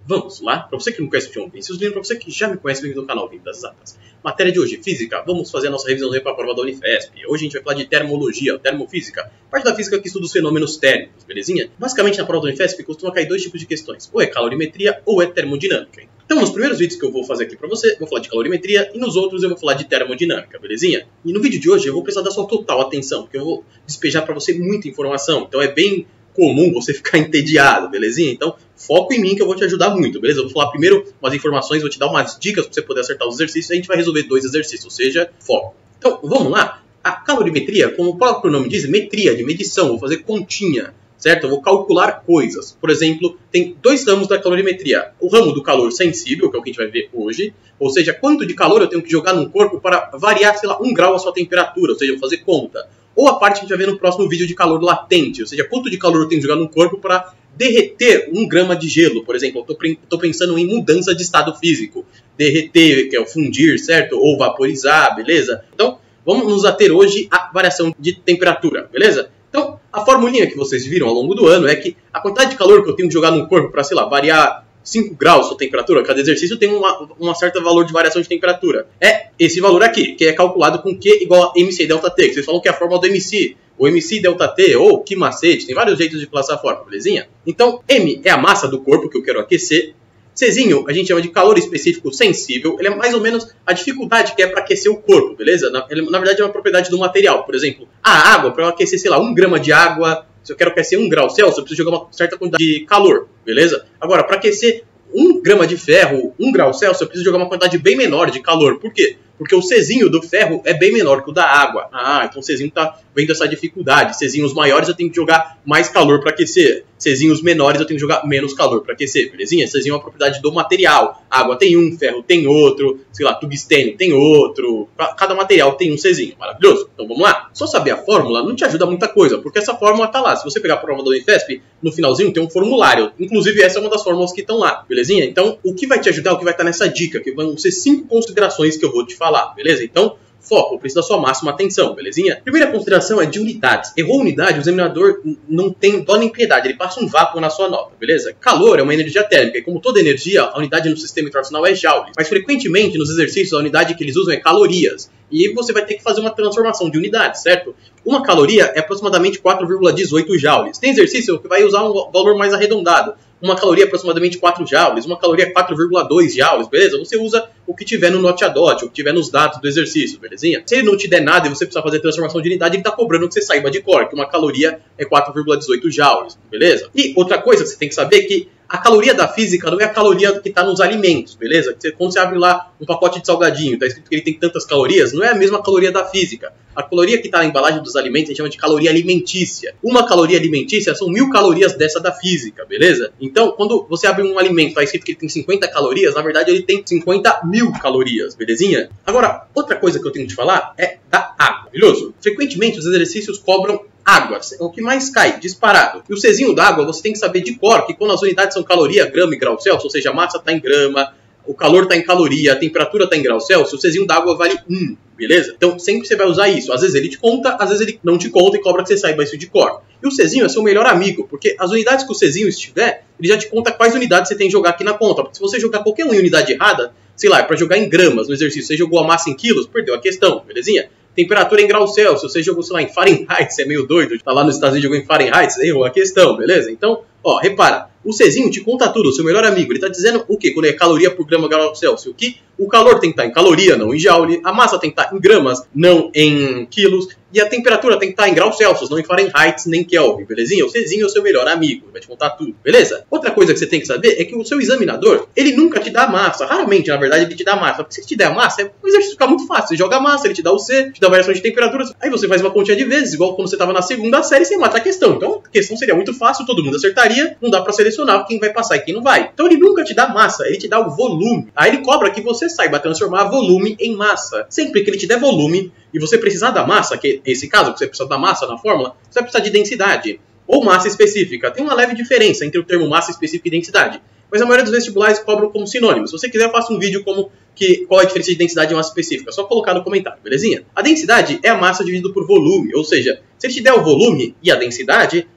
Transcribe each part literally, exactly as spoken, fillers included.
Vamos lá? Para você que não conhece o João Vinícius Lino, para você que já me conhece, bem-vindo ao canal Vindo das Exatas. Matéria de hoje, física. Vamos fazer a nossa revisãozinha para a prova da Unifesp. Hoje a gente vai falar de termologia, termofísica. Parte da física que estuda os fenômenos térmicos, belezinha? Basicamente, na prova da Unifesp costuma cair dois tipos de questões. Ou é calorimetria ou é termodinâmica. Então, nos primeiros vídeos que eu vou fazer aqui para você, eu vou falar de calorimetria e nos outros eu vou falar de termodinâmica, belezinha? E no vídeo de hoje eu vou precisar da sua total atenção, porque eu vou despejar para você muita informação. Então é bem comum você ficar entediado, belezinha? Então, foco em mim que eu vou te ajudar muito, beleza? Eu vou falar primeiro umas informações, vou te dar umas dicas para você poder acertar os exercícios e a gente vai resolver dois exercícios, ou seja, foco. Então, vamos lá? A calorimetria, como o próprio nome diz, metria, de medição, vou fazer continha, certo? Eu vou calcular coisas. Por exemplo, tem dois ramos da calorimetria. O ramo do calor sensível, que é o que a gente vai ver hoje, ou seja, quanto de calor eu tenho que jogar num corpo para variar, sei lá, um grau a sua temperatura, ou seja, eu vou fazer conta. Ou a parte que a gente vai ver no próximo vídeo de calor latente, ou seja, quanto de calor eu tenho que jogar no corpo para derreter um grama de gelo, por exemplo. Eu estou pensando em mudança de estado físico. Derreter, que é o fundir, certo? Ou vaporizar, beleza? Então, vamos nos ater hoje à variação de temperatura, beleza? Então, a formulinha que vocês viram ao longo do ano é que a quantidade de calor que eu tenho que jogar no corpo para, sei lá, variar cinco graus a temperatura, cada exercício tem uma, uma certa valor de variação de temperatura. É esse valor aqui, que é calculado com Q igual a mc delta T, que vocês falam que é a fórmula do M C, ou mc delta T, ou que macete, tem vários jeitos de falar essa fórmula, belezinha? Então, M é a massa do corpo que eu quero aquecer, Czinho a gente chama de calor específico sensível, ele é mais ou menos a dificuldade que é para aquecer o corpo, beleza? Na, ele, na verdade é uma propriedade do material, por exemplo, a água, para eu aquecer, sei lá, um grama de água, se eu quero aquecer um grau Celsius, eu preciso jogar uma certa quantidade de calor, beleza? Agora, para aquecer um grama de ferro, um grau Celsius, eu preciso jogar uma quantidade bem menor de calor. Por quê? Porque o Czinho do ferro é bem menor que o da água. Ah, então o Czinho está vendo essa dificuldade. Czinhos maiores eu tenho que jogar mais calor para aquecer. Czinhos menores eu tenho que jogar menos calor para aquecer, belezinha? Czinho é uma propriedade do material. A água tem um, ferro tem outro, sei lá, tungstênio tem outro. Cada material tem um Czinho. Maravilhoso? Então vamos lá? Só saber a fórmula não te ajuda muita coisa, porque essa fórmula tá lá. Se você pegar a prova da Unifesp, no finalzinho tem um formulário. Inclusive essa é uma das fórmulas que estão lá, belezinha? Então o que vai te ajudar, o que vai estar nessa dica, que vão ser cinco considerações que eu vou te falar, beleza? Então, foco, preciso da sua máxima atenção, belezinha? Primeira consideração é de unidades. Errou unidade, o examinador não tem dó nem piedade, ele passa um vácuo na sua nota, beleza? Calor é uma energia térmica, e como toda energia, a unidade no sistema internacional é joules. Mas frequentemente, nos exercícios, a unidade que eles usam é calorias. E você vai ter que fazer uma transformação de unidades, certo? Uma caloria é aproximadamente quatro vírgula dezoito joules. Tem exercício que vai usar um valor mais arredondado. Uma caloria é aproximadamente quatro joules, uma caloria é quatro vírgula dois joules, beleza? Você usa o que tiver no note a dot, o que tiver nos dados do exercício, belezinha? Se ele não te der nada e você precisar fazer transformação de unidade, ele está cobrando que você saiba de cor, que uma caloria é quatro vírgula dezoito joules, beleza? E outra coisa que você tem que saber é que a caloria da física não é a caloria que está nos alimentos, beleza? Quando você abre lá um pacote de salgadinho, está escrito que ele tem tantas calorias, não é a mesma caloria da física. A caloria que está na embalagem dos alimentos a gente chama de caloria alimentícia. Uma caloria alimentícia são mil calorias dessa da física, beleza? Então, quando você abre um alimento e está escrito que ele tem cinquenta calorias, na verdade ele tem cinquenta mil calorias, belezinha? Agora, outra coisa que eu tenho que te falar é da água, beleza? Frequentemente os exercícios cobram água, é o que mais cai, disparado. E o Czinho da água, você tem que saber de cor, que quando as unidades são caloria, grama e grau Celsius, ou seja, a massa está em grama, o calor está em caloria, a temperatura está em grau Celsius, o Czinho da água vale um, beleza? Então sempre você vai usar isso. Às vezes ele te conta, às vezes ele não te conta e cobra que você saiba isso de cor. E o Czinho é seu melhor amigo, porque as unidades que o Czinho estiver, ele já te conta quais unidades você tem que jogar aqui na conta. Porque se você jogar qualquer uma em unidade errada, sei lá, é para jogar em gramas no exercício, você jogou a massa em quilos, perdeu a questão, belezinha? Temperatura em grau Celsius, você jogou, sei lá, em Fahrenheit, você é meio doido, tá lá nos Estados Unidos jogou em Fahrenheit, você errou a questão, beleza? Então, ó, repara, o Czinho te conta tudo, o seu melhor amigo, ele tá dizendo o quê? Quando é caloria por grama grau Celsius, que o calor tem que estar em caloria, não em joule, a massa tem que estar em gramas, não em quilos, e a temperatura tem que estar em grau Celsius, não em Fahrenheit nem Kelvin, belezinha? O Czinho é o seu melhor amigo, ele vai te contar tudo, beleza? Outra coisa que você tem que saber é que o seu examinador, ele nunca te dá a massa, raramente, na verdade, ele te dá a massa, porque se ele te der a massa, o exercício fica muito fácil, você joga a massa, ele te dá o C, te dá a variação de temperaturas, aí você faz uma continha de vezes, igual quando você estava na segunda série, você mata a questão. Então, a questão seria muito fácil, todo mundo acertaria, não dá pra selecionar quem vai passar e quem não vai. Então, ele nunca te dá massa, ele te dá o volume. Aí ele cobra que você saiba transformar volume em massa. Sempre que ele te der volume e você precisar da massa, que é esse caso, que você precisa da massa na fórmula, você vai precisar de densidade ou massa específica. Tem uma leve diferença entre o termo massa específica e densidade, mas a maioria dos vestibulares cobram como sinônimos. Se você quiser, eu faço um vídeo como que, qual é a diferença de densidade e massa específica. É só colocar no comentário, belezinha? A densidade é a massa dividida por volume, ou seja, se ele te der o volume e a densidade,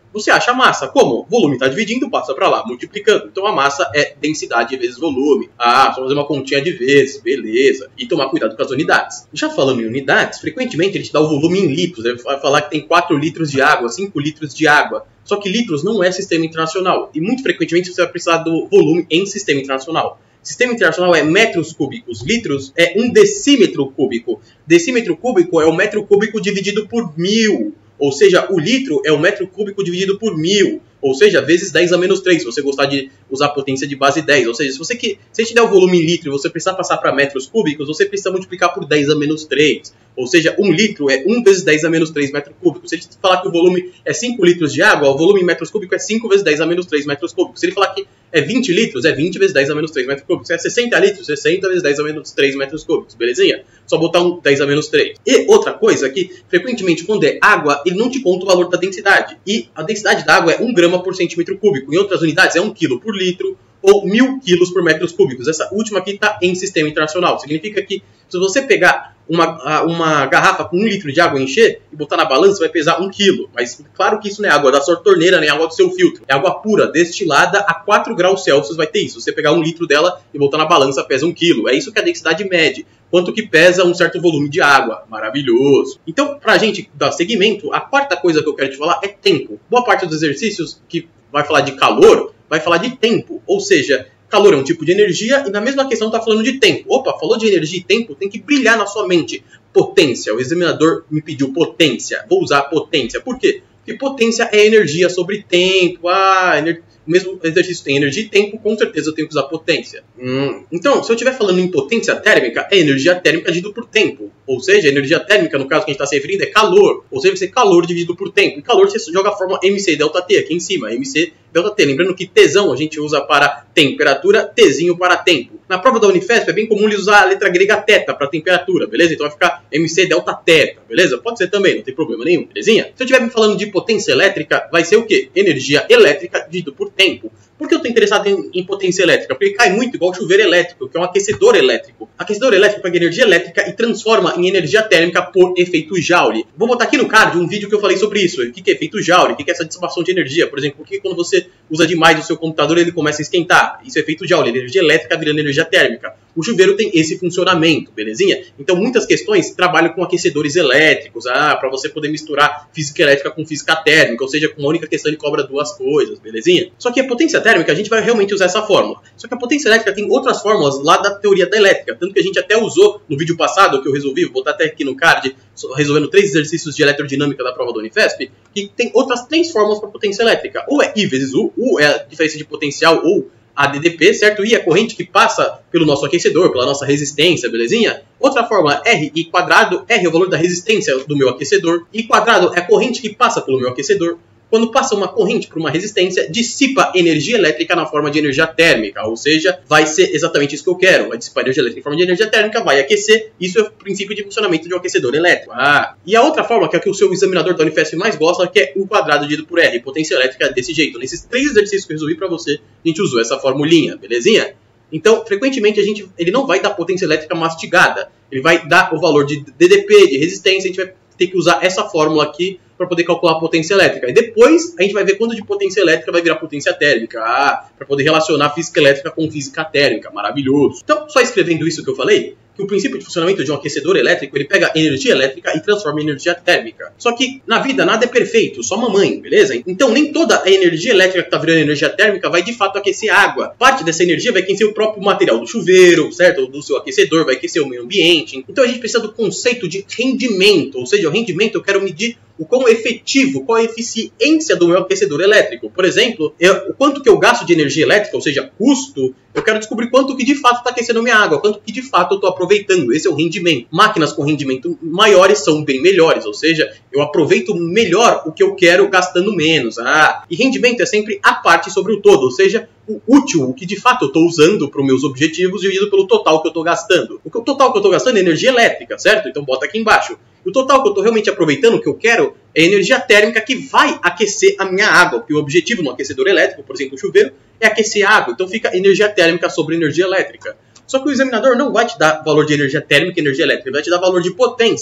Você acha a massa. Como? Volume está dividindo, passa para lá, multiplicando. Então a massa é densidade vezes volume. Ah, só fazer uma continha de vezes, beleza. E tomar cuidado com as unidades. Já falando em unidades, frequentemente a gente dá o volume em litros. Ele vai falar que tem quatro litros de água, cinco litros de água. Só que litros não é sistema internacional. E muito frequentemente você vai precisar do volume em sistema internacional. Sistema internacional é metros cúbicos. Litros é um decímetro cúbico. Decímetro cúbico é o metro cúbico dividido por mil. Ou seja, o litro é o metro cúbico dividido por mil. Ou seja, vezes dez a menos três, se você gostar de usar a potência de base dez. Ou seja, se você que, se a gente der o volume em litro e você precisar passar para metros cúbicos, você precisa multiplicar por dez a menos três. Ou seja, um litro é um vezes dez a menos três metros cúbicos. Se a gente falar que o volume é cinco litros de água, o volume em metros cúbicos é cinco vezes dez a menos três metros cúbicos. Se ele falar que é vinte litros, é vinte vezes dez a menos três metros cúbicos. Se é sessenta litros, sessenta vezes dez a menos três metros cúbicos. Belezinha? Só botar um dez a menos três. E outra coisa que, frequentemente, quando é água, ele não te conta o valor da densidade. E a densidade da água é um grama por centímetro cúbico. Em outras unidades, é um quilo por litro ou mil quilos por metros cúbicos. Essa última aqui está em sistema internacional. Significa que se você pegar uma, uma garrafa com um litro de água e encher e botar na balança, vai pesar um quilo. Mas claro que isso não é água da sua torneira, nem água do seu filtro. É água pura, destilada a quatro graus Celsius, vai ter isso. Se você pegar um litro dela e botar na balança, pesa um quilo. É isso que a densidade mede. Quanto que pesa um certo volume de água. Maravilhoso. Então, pra gente dar seguimento, a quarta coisa que eu quero te falar é tempo. Boa parte dos exercícios que vai falar de calor, vai falar de tempo. Ou seja, calor é um tipo de energia e na mesma questão está falando de tempo. Opa, falou de energia e tempo, tem que brilhar na sua mente. Potência. O examinador me pediu potência. Vou usar potência. Por quê? Porque potência é energia sobre tempo. Ah, ener... o mesmo exercício tem energia e tempo, com certeza eu tenho que usar potência. Hum. Então, se eu estiver falando em potência térmica, é energia térmica dividido por tempo. Ou seja, energia térmica, no caso que a gente está se referindo, é calor. Ou seja, vai ser calor dividido por tempo. Em calor, você joga a fórmula M C delta T aqui em cima. M C delta T. Lembrando que Tzão a gente usa para temperatura, Tzinho para tempo. Na prova da Unifesp é bem comum eles usar a letra grega teta para temperatura, beleza? Então vai ficar M C delta teta, beleza? Pode ser também, não tem problema nenhum, belezinha? Se eu estiver me falando de potência elétrica, vai ser o quê? Energia elétrica dividido por tempo. Por que eu estou interessado em, em potência elétrica? Porque cai muito igual chuveiro elétrico, que é um aquecedor elétrico. Aquecedor elétrico pega energia elétrica e transforma em energia térmica por efeito Joule. Vou botar aqui no card um vídeo que eu falei sobre isso. O que é efeito Joule? O que é essa dissipação de energia? Por exemplo, porque quando você usa demais o seu computador, ele começa a esquentar. Isso é efeito Joule. Energia elétrica virando energia térmica. O chuveiro tem esse funcionamento, belezinha? Então, muitas questões trabalham com aquecedores elétricos, ah, para você poder misturar física elétrica com física térmica, ou seja, com uma única questão ele cobra duas coisas, belezinha? Só que a potência térmica, a gente vai realmente usar essa fórmula. Só que a potência elétrica tem outras fórmulas lá da teoria da elétrica, tanto que a gente até usou no vídeo passado, que eu resolvi, vou botar até aqui no card, resolvendo três exercícios de eletrodinâmica da prova da Unifesp, que tem outras três fórmulas para potência elétrica. Ou é I vezes U, U é a diferença de potencial, ou a D D P, certo? I é a corrente que passa pelo nosso aquecedor, pela nossa resistência, belezinha? Outra fórmula, R, I quadrado, R é o valor da resistência do meu aquecedor, I quadrado é a corrente que passa pelo meu aquecedor. Quando passa uma corrente por uma resistência, dissipa energia elétrica na forma de energia térmica, ou seja, vai ser exatamente isso que eu quero. Vai dissipar energia elétrica em forma de energia térmica, vai aquecer, isso é o princípio de funcionamento de um aquecedor elétrico. Ah. E a outra forma, que é a que o seu examinador da Unifesp mais gosta, que é U quadrado dividido por R, potência elétrica desse jeito. Nesses três exercícios que eu resolvi para você, a gente usou essa formulinha, belezinha? Então, frequentemente, a gente, ele não vai dar potência elétrica mastigada, ele vai dar o valor de D D P, de resistência, a gente vai ter que usar essa fórmula aqui para poder calcular a potência elétrica. E depois a gente vai ver quando de potência elétrica vai virar potência térmica. Ah, para poder relacionar física elétrica com física térmica. Maravilhoso. Então, só escrevendo isso que eu falei, que o princípio de funcionamento de um aquecedor elétrico, ele pega energia elétrica e transforma em energia térmica. Só que na vida nada é perfeito, só mamãe, beleza? Então nem toda a energia elétrica que está virando energia térmica vai de fato aquecer a água. Parte dessa energia vai aquecer o próprio material do chuveiro, certo? Do seu aquecedor, vai aquecer o meio ambiente. Então a gente precisa do conceito de rendimento, ou seja, o rendimento eu quero medir o quão efetivo, qual a eficiência do meu aquecedor elétrico. Por exemplo, eu, o quanto que eu gasto de energia elétrica, ou seja, custo, eu quero descobrir quanto que de fato está aquecendo minha água, quanto que de fato eu estou aproveitando. Esse é o rendimento. Máquinas com rendimento maiores são bem melhores, ou seja, eu aproveito melhor o que eu quero gastando menos. Ah, e rendimento é sempre a parte sobre o todo, ou seja, o útil, o que de fato eu estou usando para os meus objetivos, dividido pelo total que eu estou gastando. O total que eu estou gastando é energia elétrica, certo? Então bota aqui embaixo. O total que eu estou realmente aproveitando, o que eu quero, é energia térmica que vai aquecer a minha água. Porque o objetivo no aquecedor elétrico, por exemplo, o chuveiro, é aquecer a água. Então fica energia térmica sobre energia elétrica. Só que o examinador não vai te dar valor de energia térmica e energia elétrica, ele vai te dar valor de potência.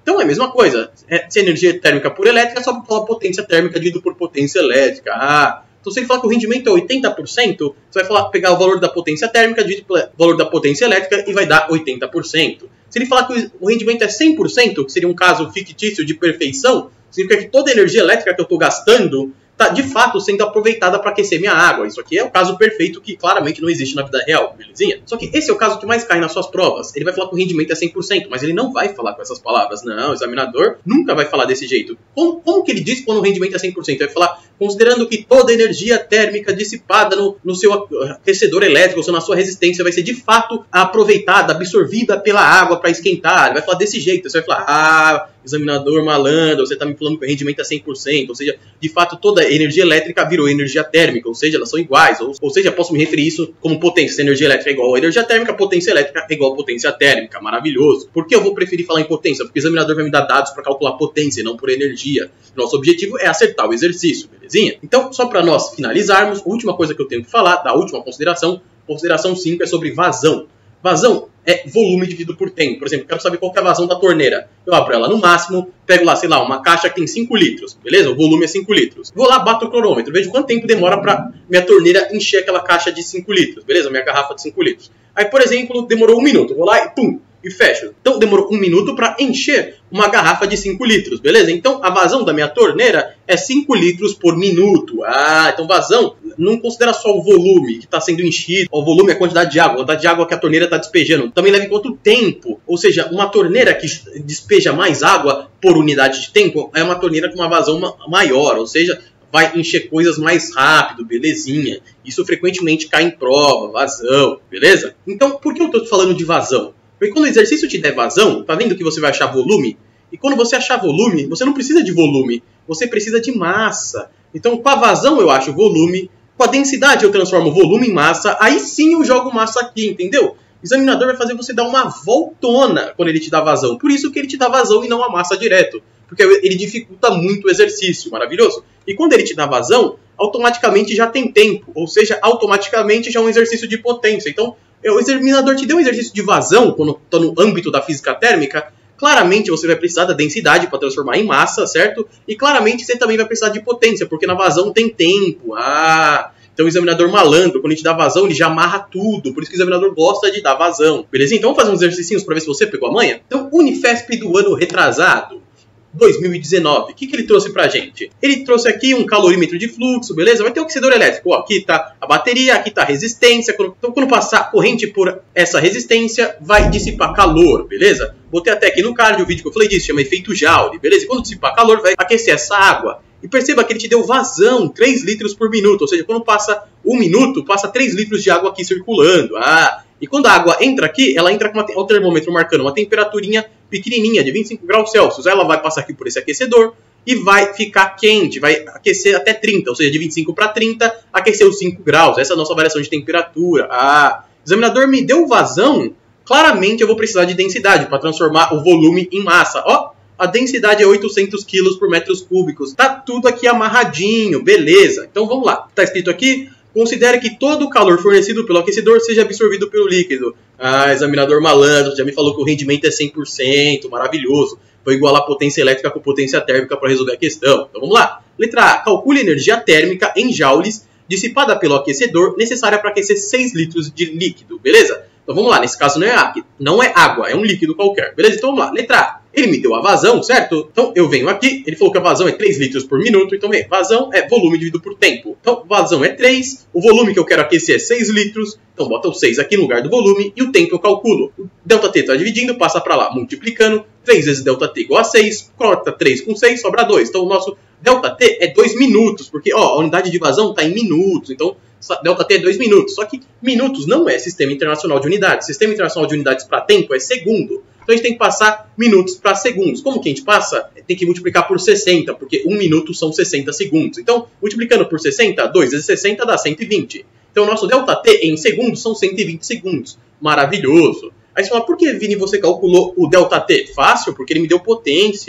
Então é a mesma coisa. É, se é energia térmica por elétrica, é só falar potência térmica dividido por potência elétrica. Ah, então se ele falar que o rendimento é oitenta por cento, você vai falar, pegar o valor da potência térmica dividido pelo valor da potência elétrica e vai dar oitenta por cento. Se ele falar que o rendimento é cem por cento, que seria um caso fictício de perfeição, significa que toda a energia elétrica que eu estou gastando está, de fato, sendo aproveitada para aquecer minha água. Isso aqui é o caso perfeito que claramente não existe na vida real, belezinha? Só que esse é o caso que mais cai nas suas provas. Ele vai falar que o rendimento é cem por cento, mas ele não vai falar com essas palavras. Não, o examinador nunca vai falar desse jeito. Como, como que ele diz quando o rendimento é cem por cento? Ele vai falar, considerando que toda a energia térmica dissipada no, no seu aquecedor elétrico, ou seja, na sua resistência, vai ser de fato aproveitada, absorvida pela água para esquentar. Ele vai falar desse jeito. Você vai falar, ah, examinador malandro, você está me falando que o rendimento é cem por cento, ou seja, de fato toda a energia elétrica virou energia térmica, ou seja, elas são iguais, ou, ou seja, posso me referir a isso como potência. Se a energia elétrica é igual a energia térmica, potência elétrica é igual a potência térmica. Maravilhoso. Por que eu vou preferir falar em potência? Porque o examinador vai me dar dados para calcular potência e não por energia. Nosso objetivo é acertar o exercício, belezinha? Então, só para nós finalizarmos, a última coisa que eu tenho que falar, da última consideração, consideração cinco é sobre vazão. Vazão é volume dividido por tempo. Por exemplo, eu quero saber qual que é a vazão da torneira. Eu abro ela no máximo, pego lá, sei lá, uma caixa que tem cinco litros, beleza? O volume é cinco litros. Vou lá, bato o cronômetro, vejo quanto tempo demora para minha torneira encher aquela caixa de cinco litros, beleza? Minha garrafa de cinco litros. Aí, por exemplo, demorou um minuto. Vou lá e pum, e fecho. Então, demorou um minuto para encher uma garrafa de cinco litros, beleza? Então, a vazão da minha torneira é cinco litros por minuto. Ah, então vazão não considera só o volume que está sendo enchido, o volume é a quantidade de água, a quantidade de água que a torneira está despejando. Também leva em conta o tempo, ou seja, uma torneira que despeja mais água por unidade de tempo é uma torneira com uma vazão maior, ou seja, vai encher coisas mais rápido, belezinha. Isso frequentemente cai em prova, vazão, beleza? Então, por que eu estou falando de vazão? Porque quando o exercício te der vazão, tá vendo que você vai achar volume? E quando você achar volume, você não precisa de volume, você precisa de massa. Então, com a vazão eu acho volume, com a densidade eu transformo volume em massa, aí sim eu jogo massa aqui, entendeu? O examinador vai fazer você dar uma voltona quando ele te dá vazão. Por isso que ele te dá vazão e não a massa direto. Porque ele dificulta muito o exercício, maravilhoso? E quando ele te dá vazão, automaticamente já tem tempo. Ou seja, automaticamente já é um exercício de potência. Então, o examinador te deu um exercício de vazão, quando está no âmbito da física térmica, claramente você vai precisar da densidade para transformar em massa, certo? E claramente você também vai precisar de potência, porque na vazão tem tempo. Ah, então o examinador malandro, quando a gente dá vazão, ele já amarra tudo. Por isso que o examinador gosta de dar vazão. Beleza? Então vamos fazer uns exercícios para ver se você pegou a manha? Então, Unifesp do ano retrasado, dois mil e dezenove. O que, que ele trouxe pra gente? Ele trouxe aqui um calorímetro de fluxo, beleza? Vai ter o aquecedor elétrico. Ó, aqui tá a bateria, aqui tá a resistência. Então, quando passar corrente por essa resistência, vai dissipar calor, beleza? Botei até aqui no card o vídeo que eu falei disso, chama efeito Joule, beleza? E quando dissipar calor, vai aquecer essa água. E perceba que ele te deu vazão, três litros por minuto. Ou seja, quando passa um minuto, passa três litros de água aqui circulando. Ah, e quando a água entra aqui, ela entra com uma, o termômetro marcando uma temperaturinha pequenininha, de vinte e cinco graus Celsius. Ela vai passar aqui por esse aquecedor e vai ficar quente, vai aquecer até trinta, ou seja, de vinte e cinco para trinta, aquecer os cinco graus. Essa é a nossa variação de temperatura. Ah, o examinador me deu vazão, claramente eu vou precisar de densidade para transformar o volume em massa. Ó, a densidade é oitocentos quilos por metros cúbicos. Tá tudo aqui amarradinho, beleza. Então vamos lá. Tá escrito aqui, considere que todo o calor fornecido pelo aquecedor seja absorvido pelo líquido. Ah, examinador malandro, já me falou que o rendimento é cem por cento, maravilhoso. Vou igualar potência elétrica com potência térmica para resolver a questão. Então vamos lá. Letra A, calcule a energia térmica em joules dissipada pelo aquecedor necessária para aquecer seis litros de líquido, beleza? Então vamos lá, nesse caso não é água, não é água, é um líquido qualquer, beleza? Então vamos lá, letra A. Ele me deu a vazão, certo? Então eu venho aqui, ele falou que a vazão é três litros por minuto, então vem, vazão é volume dividido por tempo. Então vazão é três, o volume que eu quero aquecer é seis litros, então bota o seis aqui no lugar do volume e o tempo eu calculo. O ΔT está dividindo, passa para lá, multiplicando, três vezes ΔT igual a seis, corta três com seis, sobra dois. Então o nosso ΔT é dois minutos, porque ó, a unidade de vazão está em minutos, então ΔT é dois minutos. Só que minutos não é Sistema Internacional de Unidades. Sistema Internacional de Unidades para tempo é segundo. Então a gente tem que passar minutos para segundos. Como que a gente passa? Tem que multiplicar por sessenta, porque um minuto são sessenta segundos. Então, multiplicando por sessenta, dois vezes sessenta dá cento e vinte. Então o nosso ΔT em segundos são cento e vinte segundos. Maravilhoso. Aí você fala, por que, Vini, você calculou o ΔT? Fácil, porque ele me deu potência.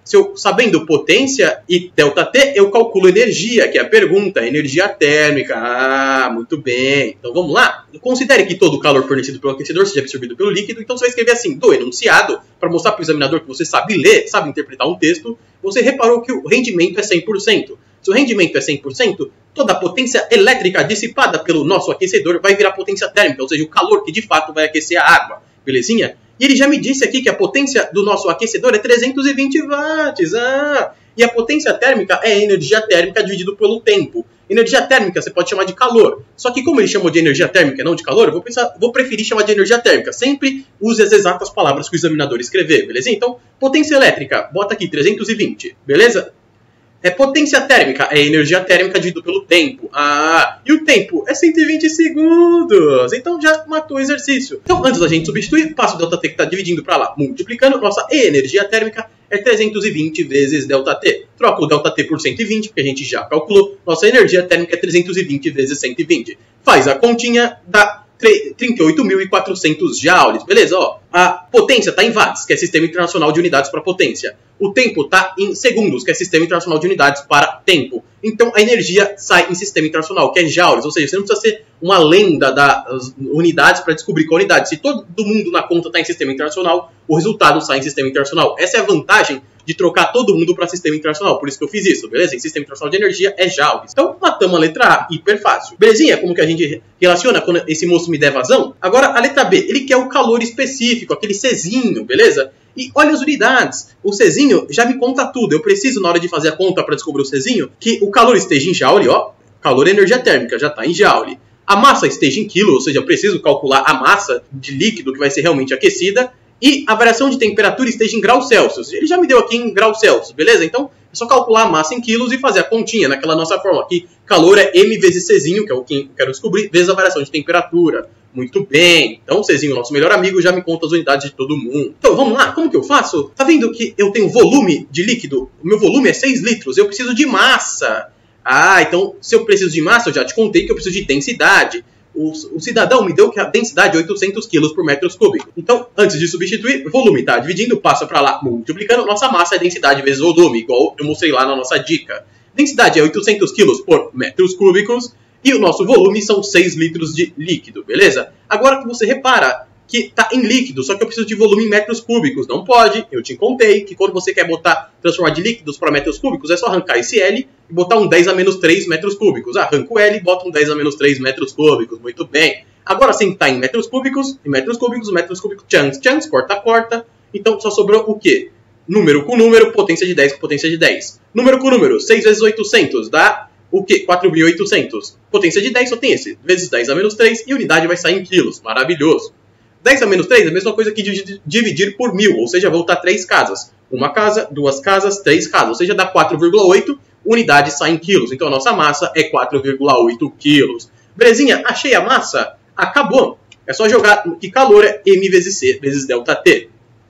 Se eu, sabendo potência e ΔT, eu calculo energia, que é a pergunta, energia térmica. Ah, muito bem. Então vamos lá. Considere que todo o calor fornecido pelo aquecedor seja absorvido pelo líquido, então você vai escrever assim, do enunciado, para mostrar para o examinador que você sabe ler, sabe interpretar um texto, você reparou que o rendimento é cem por cento. Se o rendimento é cem por cento, toda a potência elétrica dissipada pelo nosso aquecedor vai virar potência térmica, ou seja, o calor que de fato vai aquecer a água. Belezinha? E ele já me disse aqui que a potência do nosso aquecedor é trezentos e vinte watts. Ah! E a potência térmica é a energia térmica dividido pelo tempo. Energia térmica você pode chamar de calor. Só que como ele chamou de energia térmica e não de calor, eu vou, pensar, vou preferir chamar de energia térmica. Sempre use as exatas palavras que o examinador escrever, beleza? Então, potência elétrica, bota aqui trezentos e vinte, beleza? É potência térmica, é energia térmica dividido pelo tempo. Ah, e o tempo é cento e vinte segundos. Então já matou o exercício. Então, antes da gente substituir, passa o ΔT que está dividindo para lá, multiplicando. Nossa energia térmica é trezentos e vinte vezes ΔT. Troca o ΔT por cento e vinte, porque a gente já calculou. Nossa energia térmica é trezentos e vinte vezes cento e vinte. Faz a continha, dá trinta e oito mil e quatrocentos joules, beleza? Ó, a potência está em watts, que é Sistema Internacional de Unidades para Potência. O tempo está em segundos, que é Sistema Internacional de Unidades para Tempo. Então a energia sai em Sistema Internacional, que é joules, ou seja, você não precisa ser uma lenda das unidades para descobrir qual unidade. Se todo mundo na conta está em Sistema Internacional, o resultado sai em Sistema Internacional. Essa é a vantagem de trocar todo mundo para Sistema Internacional. Por isso que eu fiz isso, beleza? Em Sistema Internacional de Energia é joules. Então, matamos a letra A, hiper fácil. Belezinha? Como que a gente relaciona quando esse moço me der vazão? Agora, a letra B, ele quer o calor específico, aquele Czinho, beleza? E olha as unidades. O Czinho já me conta tudo. Eu preciso, na hora de fazer a conta para descobrir o Czinho, que o calor esteja em joule, ó. Calor é energia térmica, já está em joule. A massa esteja em quilo, ou seja, eu preciso calcular a massa de líquido que vai ser realmente aquecida. E a variação de temperatura esteja em graus Celsius. Ele já me deu aqui em graus Celsius, beleza? Então, é só calcular a massa em quilos e fazer a continha naquela nossa fórmula aqui. Calor é M vezes Czinho, que é o que eu quero descobrir, vezes a variação de temperatura. Muito bem. Então, o Czinho, nosso melhor amigo, já me conta as unidades de todo mundo. Então, vamos lá. Como que eu faço? Tá vendo que eu tenho volume de líquido? O meu volume é seis litros. Eu preciso de massa. Ah, então, se eu preciso de massa, eu já te contei que eu preciso de densidade. O, o cidadão me deu que a densidade é oitocentos quilos por metro cúbico. Então, antes de substituir, volume tá dividindo, passa para lá, multiplicando. Nossa massa é densidade vezes volume, igual eu mostrei lá na nossa dica. Densidade é oitocentos quilos por metros cúbicos e o nosso volume são seis litros de líquido, beleza? Agora que você repara que está em líquido, só que eu preciso de volume em metros cúbicos. Não pode, eu te contei que quando você quer botar, transformar de líquidos para metros cúbicos, é só arrancar esse L e botar um dez a menos três metros cúbicos. Arranca o L e bota um dez a menos três metros cúbicos. Muito bem. Agora sim está em metros cúbicos, em metros cúbicos, metros cúbicos, chance, chance, corta, corta. Então só sobrou o quê? Número com número, potência de dez com potência de dez. Número com número, seis vezes oitocentos dá o quê? quatro mil e oitocentos. Potência de dez só tem esse, vezes dez a menos três e unidade vai sair em quilos. Maravilhoso. dez a menos três é a mesma coisa que dividir por mil, ou seja, voltar três casas. Uma casa, duas casas, três casas, ou seja, dá quatro vírgula oito, unidade sai em quilos. Então a nossa massa é quatro vírgula oito quilos. Belezinha? Achei a massa? Acabou. É só jogar que calor é M vezes C vezes ΔT.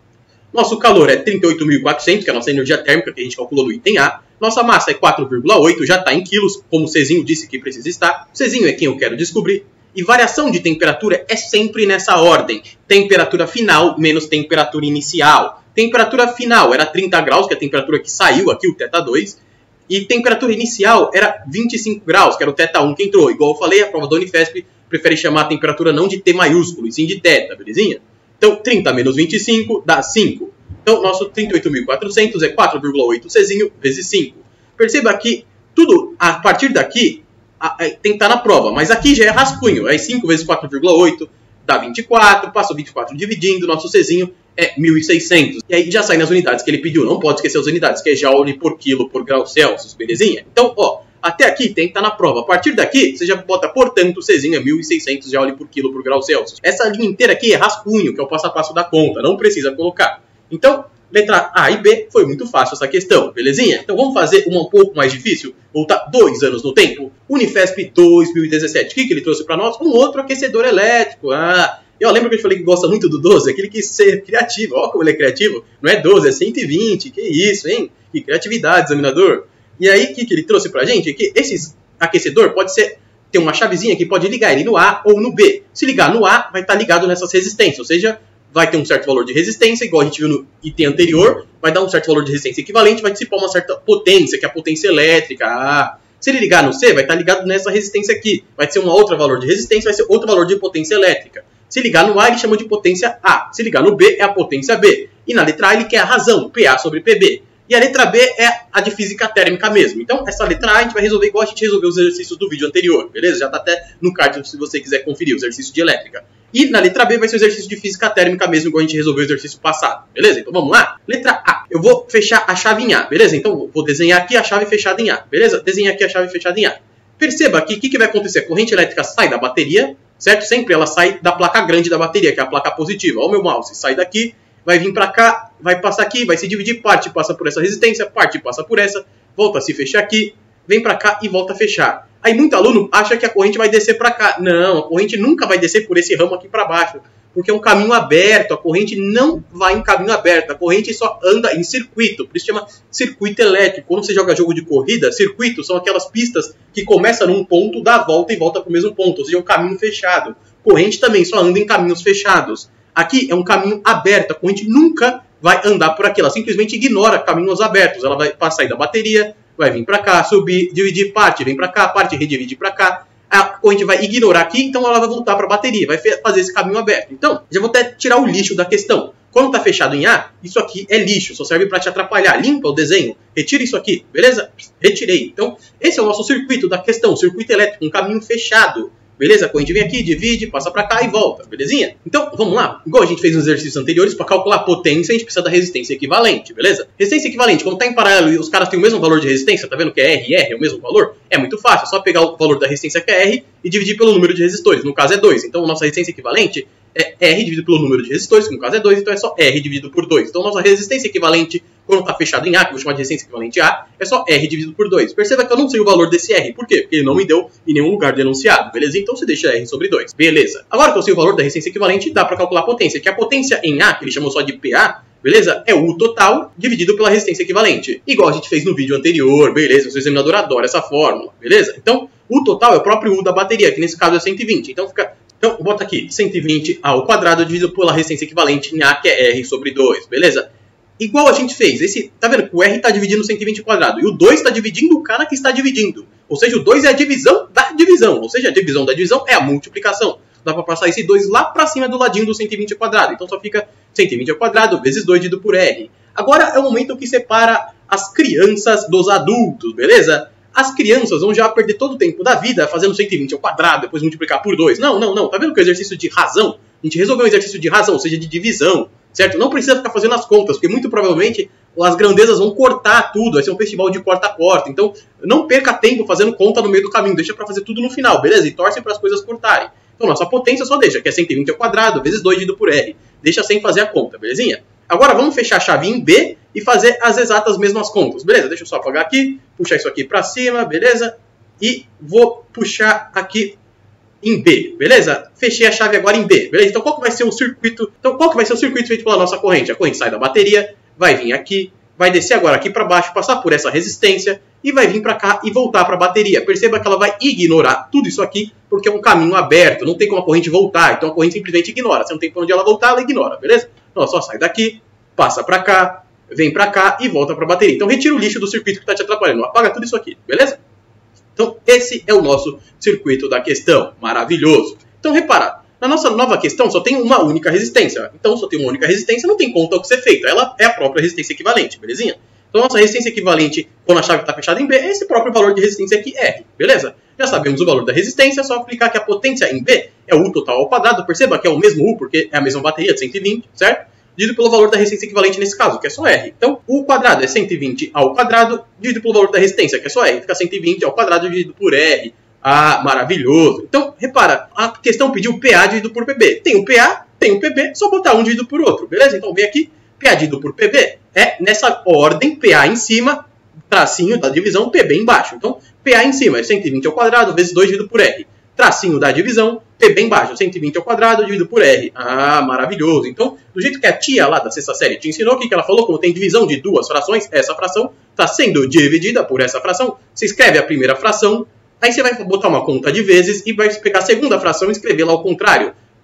Nosso calor é trinta e oito mil e quatrocentos, que é a nossa energia térmica que a gente calculou no item A. Nossa massa é quatro vírgula oito, já está em quilos, como o Czinho disse que precisa estar. O Czinho é quem eu quero descobrir. E variação de temperatura é sempre nessa ordem. Temperatura final menos temperatura inicial. Temperatura final era trinta graus, que é a temperatura que saiu aqui, o θ dois. E temperatura inicial era vinte e cinco graus, que era o θ um que entrou. Igual eu falei, a prova da Unifesp prefere chamar a temperatura não de T maiúsculo, e sim de θ, belezinha? Então, trinta menos vinte e cinco dá cinco. Então, nosso trinta e oito mil e quatrocentos é quatro vírgula oito Czinho vezes cinco. Perceba que tudo a partir daqui tem que estar na prova, mas aqui já é rascunho. Aí cinco vezes quatro vírgula oito dá vinte e quatro, passou vinte e quatro dividindo, nosso Czinho é mil e seiscentos. E aí já sai nas unidades que ele pediu, não pode esquecer as unidades, que é joule por quilo por grau Celsius, belezinha? Então, ó, até aqui tem que estar na prova. A partir daqui, você já bota, portanto, o Czinho é mil e seiscentos joule por quilo por grau Celsius. Essa linha inteira aqui é rascunho, que é o passo a passo da conta, não precisa colocar. Então, letra A e B, foi muito fácil essa questão, belezinha? Então vamos fazer uma um pouco mais difícil, voltar dois anos no tempo. Unifesp dois mil e dezessete, o que, que ele trouxe para nós? Um outro aquecedor elétrico. Ah, eu lembro que eu falei que gosta muito do doze, aquele que quis ser criativo. Olha como ele é criativo, não é doze, é cento e vinte, que isso, hein? Que criatividade, examinador. E aí, o que, que ele trouxe pra gente? É que esse aquecedor pode ser, tem uma chavezinha que pode ligar ele no A ou no B. Se ligar no A, vai estar ligado nessas resistências, ou seja, vai ter um certo valor de resistência, igual a gente viu no item anterior, vai dar um certo valor de resistência equivalente, vai dissipar uma certa potência, que é a potência elétrica. Ah, se ele ligar no C, vai estar ligado nessa resistência aqui. Vai ser um outro valor de resistência, vai ser outro valor de potência elétrica. Se ligar no A, ele chama de potência A. Se ligar no B, é a potência B. E na letra A, ele quer a razão, P A sobre P B. E a letra B é a de física térmica mesmo. Então, essa letra A a gente vai resolver igual a gente resolveu os exercícios do vídeo anterior, beleza? Já está até no card se você quiser conferir o exercício de elétrica. E na letra B vai ser o exercício de física térmica mesmo, igual a gente resolveu o exercício passado, beleza? Então vamos lá? Letra A. Eu vou fechar a chave em A, beleza? Então vou desenhar aqui a chave fechada em A, beleza? Desenhar aqui a chave fechada em A. Perceba aqui o que, que vai acontecer. A corrente elétrica sai da bateria, certo? Sempre ela sai da placa grande da bateria, que é a placa positiva. Olha o meu mouse, sai daqui, vai vir para cá, vai passar aqui, vai se dividir, parte passa por essa resistência, parte passa por essa, volta a se fechar aqui, vem para cá e volta a fechar. Aí muito aluno acha que a corrente vai descer para cá. Não, a corrente nunca vai descer por esse ramo aqui para baixo, porque é um caminho aberto, a corrente não vai em caminho aberto, a corrente só anda em circuito, por isso chama circuito elétrico. Quando você joga jogo de corrida, circuito são aquelas pistas que começam num ponto, dá a volta e volta para o mesmo ponto, ou seja, é um caminho fechado. Corrente também só anda em caminhos fechados. Aqui é um caminho aberto, a corrente nunca vai andar por aqui, ela simplesmente ignora caminhos abertos, ela vai passar aí da bateria, vai vir para cá, subir, dividir parte, vem para cá, parte redivide para cá, a corrente vai ignorar aqui, então ela vai voltar para a bateria, vai fazer esse caminho aberto. Então, já vou até tirar o lixo da questão. Quando está fechado em A, isso aqui é lixo, só serve para te atrapalhar. Limpa o desenho, retira isso aqui, beleza? Retirei. Então, esse é o nosso circuito da questão, circuito elétrico, um caminho fechado. Beleza? A corrente vem aqui, divide, passa para cá e volta, belezinha? Então, vamos lá. Igual a gente fez nos exercícios anteriores, para calcular a potência, a gente precisa da resistência equivalente, beleza? Resistência equivalente, quando está em paralelo e os caras têm o mesmo valor de resistência, tá vendo que é R e R, é o mesmo valor? É muito fácil, é só pegar o valor da resistência que é R e dividir pelo número de resistores, no caso é dois. Então, a nossa resistência equivalente é R dividido pelo número de resistores, que no caso é dois, então é só R dividido por dois. Então, nossa resistência equivalente, quando está fechado em A, que eu vou chamar de resistência equivalente A, é só R dividido por dois. Perceba que eu não sei o valor desse R. Por quê? Porque ele não me deu em nenhum lugar denunciado, beleza? Então, você deixa R sobre dois. Beleza. Agora que eu sei o valor da resistência equivalente, dá para calcular a potência, que a potência em A, que ele chamou só de P A, beleza? É o U total dividido pela resistência equivalente. Igual a gente fez no vídeo anterior, beleza? O seu examinador adora essa fórmula, beleza? Então, o total é o próprio U da bateria, que nesse caso é cento e vinte. Então, fica... Então, bota aqui, cento e vinte ao quadrado dividido pela resistência equivalente em A, que é R sobre dois, beleza? Igual a gente fez, esse, tá vendo que o R está dividindo cento e vinte ao quadrado, e o dois está dividindo o cara que está dividindo. Ou seja, o dois é a divisão da divisão, ou seja, a divisão da divisão é a multiplicação. Dá para passar esse dois lá para cima do ladinho do cento e vinte ao quadrado, então só fica cento e vinte ao quadrado vezes dois dividido por R. Agora é o momento que separa as crianças dos adultos, beleza? As crianças vão já perder todo o tempo da vida fazendo cento e vinte ao quadrado, depois multiplicar por dois. Não, não, não. Tá vendo que o exercício de razão, a gente resolveu um exercício de razão, ou seja, de divisão, certo? Não precisa ficar fazendo as contas, porque muito provavelmente as grandezas vão cortar tudo, vai ser um festival de corta-corta. Então, não perca tempo fazendo conta no meio do caminho, deixa pra fazer tudo no final, beleza? E torce para as coisas cortarem. Então, nossa potência só deixa, que é cento e vinte ao quadrado, vezes dois dividido por R. Deixa sem fazer a conta, belezinha? Agora vamos fechar a chave em B e fazer as exatas mesmas contas, beleza? Deixa eu só apagar aqui, puxar isso aqui para cima, beleza? E vou puxar aqui em B, beleza? Fechei a chave agora em B, beleza? Então qual que vai ser o circuito? Então qual que vai ser o circuito feito pela nossa corrente? A corrente sai da bateria, vai vir aqui, vai descer agora aqui para baixo, passar por essa resistência e vai vir para cá e voltar para a bateria. Perceba que ela vai ignorar tudo isso aqui porque é um caminho aberto, não tem como a corrente voltar, então a corrente simplesmente ignora. Se não tem para onde ela voltar, ela ignora, beleza? Então, só sai daqui, passa para cá, vem para cá e volta para a bateria. Então, retira o lixo do circuito que está te atrapalhando. Apaga tudo isso aqui, beleza? Então, esse é o nosso circuito da questão. Maravilhoso. Então, repara, na nossa nova questão só tem uma única resistência. Então, só tem uma única resistência, não tem conta o que ser feito. Ela é a própria resistência equivalente, belezinha? Então, a nossa resistência equivalente, quando a chave está fechada em B, é esse próprio valor de resistência aqui, R, beleza? Já sabemos o valor da resistência, é só aplicar que a potência em B é o U total ao quadrado. Perceba que é o mesmo U, porque é a mesma bateria de cento e vinte, certo? Dividido pelo valor da resistência equivalente nesse caso, que é só R. Então, U quadrado é cento e vinte ao quadrado, dividido pelo valor da resistência, que é só R. Fica cento e vinte ao quadrado dividido por R. Ah, maravilhoso. Então, repara, a questão pediu P A dividido por P B. Tem o P A, tem o P B, só botar um dividido por outro, beleza? Então, vem aqui, P A dividido por P B é nessa ordem, P A em cima, tracinho da divisão, P B embaixo. Então, P A em cima é cento e vinte ao quadrado vezes dois dividido por R. Tracinho da divisão, P B embaixo, cento e vinte ao quadrado dividido por R. Ah, maravilhoso. Então, do jeito que a tia lá da sexta série te ensinou, o que ela falou? Quando tem divisão de duas frações, essa fração está sendo dividida por essa fração. Você escreve a primeira fração, aí você vai botar uma conta de vezes e vai pegar a segunda fração e escrevê-la ao contrário.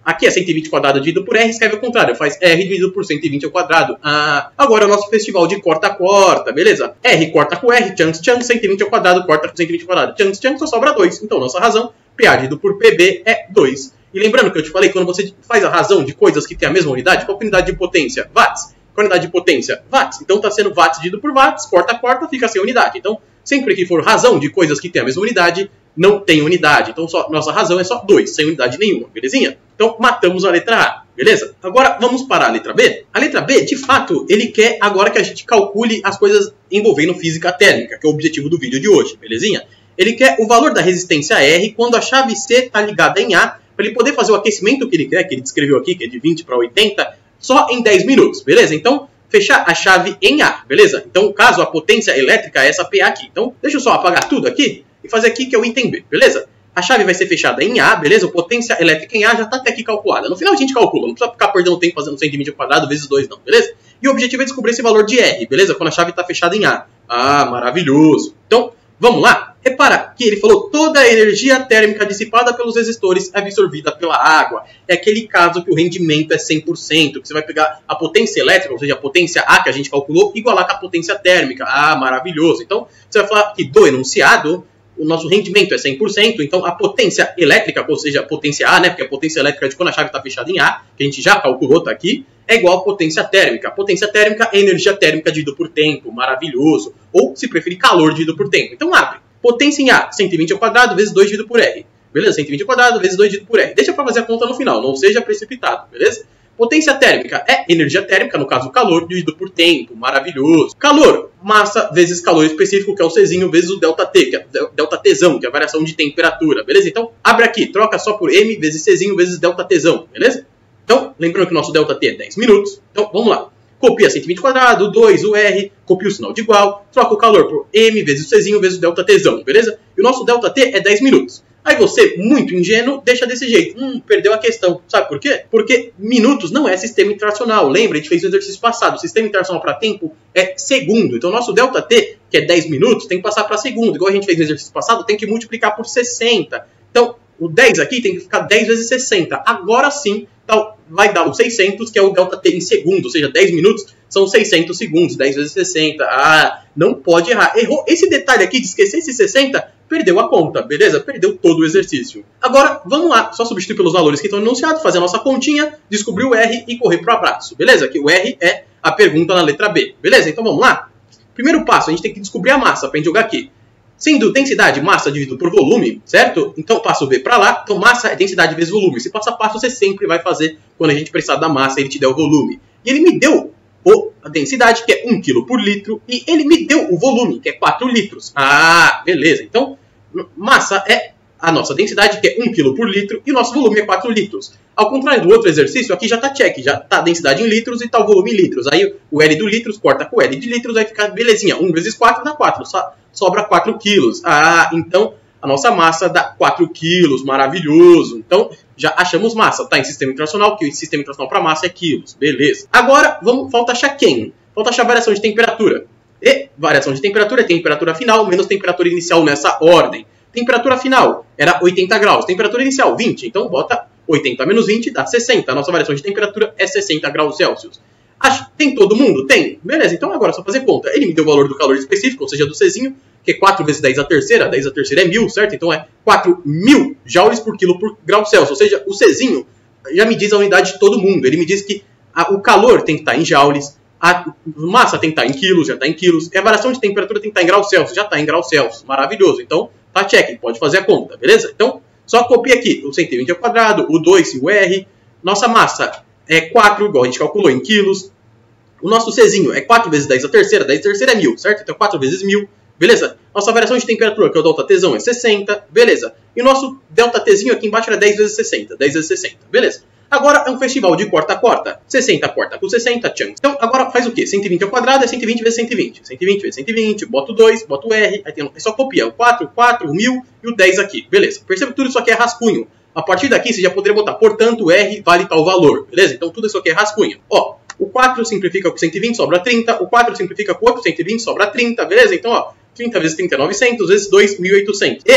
Aqui é cento e vinte quadrado dividido por R, escreve ao contrário, faz R dividido por cento e vinte ao quadrado. Ah, agora é o nosso festival de corta-corta, beleza? R corta com R, chunks, chunks, cento e vinte ao quadrado, corta com cento e vinte ao quadrado, chunks, chunks, só sobra dois. Então, nossa razão, P A dividido por P B é dois. E lembrando que eu te falei, quando você faz a razão de coisas que têm a mesma unidade, qual é a unidade de potência? Watts. Qual a unidade de potência? Watts. Então, está sendo watts dividido por watts, corta-corta, fica sem unidade. Então, sempre que for razão de coisas que têm a mesma unidade, não tem unidade. Então, só, nossa razão é só dois, sem unidade nenhuma, belezinha? Então, matamos a letra A, beleza? Agora, vamos para a letra B. A letra B, de fato, ele quer agora que a gente calcule as coisas envolvendo física térmica, que é o objetivo do vídeo de hoje, belezinha? Ele quer o valor da resistência R quando a chave C está ligada em A, para ele poder fazer o aquecimento que ele quer, que ele descreveu aqui, que é de vinte para oitenta, só em dez minutos, beleza? Então, fechar a chave em A, beleza? Então, no caso, a potência elétrica é essa P A aqui. Então, deixa eu só apagar tudo aqui e fazer aqui que é o item B, beleza? A chave vai ser fechada em A, beleza? A potência elétrica em A já está até aqui calculada. No final a gente calcula, não precisa ficar perdendo tempo fazendo cento e vinte ao quadrado vezes dois não, beleza? E o objetivo é descobrir esse valor de R, beleza? Quando a chave está fechada em A. Ah, maravilhoso! Então, vamos lá? Repara que ele falou toda a energia térmica dissipada pelos resistores é absorvida pela água. É aquele caso que o rendimento é cem por cento, que você vai pegar a potência elétrica, ou seja, a potência A que a gente calculou, igualar com a potência térmica. Ah, maravilhoso! Então, você vai falar que do enunciado, o nosso rendimento é cem por cento, então a potência elétrica, ou seja, a potência A, né, porque a potência elétrica é de quando a chave está fechada em A, que a gente já calculou, está aqui, é igual a potência térmica. A potência térmica é energia térmica dividido por tempo, maravilhoso. Ou, se preferir, calor dividido por tempo. Então, abre. Potência em A, cento e vinte ao quadrado vezes dois dividido por R. Beleza? cento e vinte ao quadrado vezes dois dividido por R. Deixa para fazer a conta no final, não seja precipitado, beleza? Potência térmica é energia térmica, no caso calor, dividido por tempo, maravilhoso. Calor, massa vezes calor específico, que é o Czinho, vezes o ΔT, que é delta Tzão, que é a variação de temperatura, beleza? Então, abre aqui, troca só por M vezes Czinho vezes delta Tzão, beleza? Então, lembrando que o nosso ΔT é dez minutos, então vamos lá. Copia cento e vinte ao quadrado, o dois, o R, copia o sinal de igual, troca o calor por M vezes o Czinho vezes o delta Tzão, beleza? E o nosso ΔT é dez minutos. Aí você, muito ingênuo, deixa desse jeito. Hum, perdeu a questão. Sabe por quê? Porque minutos não é sistema internacional. Lembra, a gente fez o exercício passado. O sistema internacional para tempo é segundo. Então, o nosso ΔT, que é dez minutos, tem que passar para segundo. Igual a gente fez no exercício passado, tem que multiplicar por sessenta. Então, o dez aqui tem que ficar dez vezes sessenta. Agora sim, então, vai dar o seiscentos, que é o ΔT em segundo. Ou seja, dez minutos são seiscentos segundos. dez vezes sessenta. Ah, não pode errar. Errou esse detalhe aqui de esquecer esse sessenta, perdeu a conta, beleza? Perdeu todo o exercício. Agora, vamos lá. Só substituir pelos valores que estão enunciados, fazer a nossa continha, descobrir o R e correr para o abraço, beleza? Que o R é a pergunta na letra B, beleza? Então, vamos lá. Primeiro passo, a gente tem que descobrir a massa para a gente jogar aqui. Sendo densidade, massa dividido por volume, certo? Então, passo B para lá. Então, massa é densidade vezes volume. Esse passo a passo você sempre vai fazer quando a gente precisar da massa e ele te der o volume. E ele me deu o, a densidade, que é um quilo por litro, e ele me deu o volume, que é quatro litros. Ah, beleza. Então, massa é a nossa densidade, que é um quilo por litro, e o nosso volume é quatro litros. Ao contrário do outro exercício, aqui já está check, já está a densidade em litros e está o volume em litros. Aí o L do litros corta com o L de litros, aí fica belezinha. um vezes quatro dá quatro, só sobra quatro quilos. Ah, então a nossa massa dá quatro quilos, maravilhoso. Então já achamos massa, tá? Em sistema internacional, que o sistema internacional para massa é quilos, beleza. Agora vamos, falta achar quem? Falta achar variação de temperatura. E variação de temperatura é temperatura final menos temperatura inicial nessa ordem. Temperatura final era oitenta graus, temperatura inicial vinte, então bota oitenta menos vinte dá sessenta. A nossa variação de temperatura é sessenta graus Celsius. Acho, tem todo mundo? Tem. Beleza, então agora é só fazer conta. Ele me deu o valor do calor específico, ou seja, do Czinho, que é quatro vezes dez a terceira. dez a terceira é mil, certo? Então é quatro mil joules por quilo por grau Celsius. Ou seja, o Czinho já me diz a unidade de todo mundo. Ele me diz que a, o calor tem que estar em joules, a massa tem que estar em quilos, já está em quilos, e a variação de temperatura tem que estar em graus Celsius, já está em graus Celsius. Maravilhoso. Então, tá check, pode fazer a conta, beleza? Então, só copia aqui o cento e vinte ao quadrado, o dois e o R. Nossa massa é quatro, igual a gente calculou em quilos. O nosso Czinho é quatro vezes dez a terceira, dez a terceira é mil, certo? Então quatro vezes mil, beleza? Nossa variação de temperatura, que é o delta Tzão, é sessenta, beleza? E o nosso delta Tzinho aqui embaixo era dez vezes sessenta, dez vezes sessenta, beleza? Agora é um festival de corta-corta. sessenta corta com sessenta, chunks. Então agora faz o quê? cento e vinte ao quadrado é cento e vinte vezes cento e vinte. cento e vinte vezes cento e vinte, bota o dois, bota o R, aí tem, é só copiar o quatro, quatro, o mil e o dez aqui, beleza? Perceba que tudo isso aqui é rascunho. A partir daqui você já poderia botar, portanto, R vale tal valor, beleza? Então tudo isso aqui é rascunho. Ó, o quatro simplifica com cento e vinte, sobra trinta. O quatro simplifica com outro cento e vinte, sobra trinta, beleza? Então, ó, trinta vezes trinta é novecentos, vezes dois, mil e oitocentos. E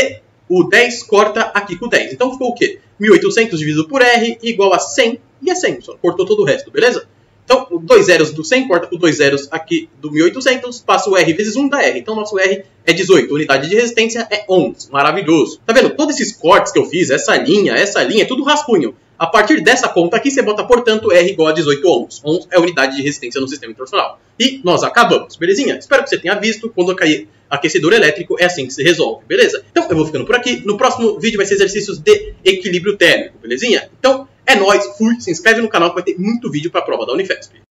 o dez corta aqui com o dez. Então ficou o quê? mil e oitocentos dividido por R igual a cem, e é cem, só cortou todo o resto, beleza? Então, o dois zeros do cem corta com dois zeros aqui do mil e oitocentos, passa o R vezes um da R. Então, nosso R é dezoito, unidade de resistência é onze. Maravilhoso. Tá vendo? Todos esses cortes que eu fiz, essa linha, essa linha, é tudo rascunho. A partir dessa conta aqui, você bota, portanto, R igual a dezoito ohms. Ohms é a unidade de resistência no sistema internacional. E nós acabamos, belezinha? Espero que você tenha visto. Quando cair aquecedor elétrico, é assim que se resolve, beleza? Então, eu vou ficando por aqui. No próximo vídeo vai ser exercícios de equilíbrio térmico, belezinha? Então, é nóis, fui, se inscreve no canal que vai ter muito vídeo para a prova da Unifesp.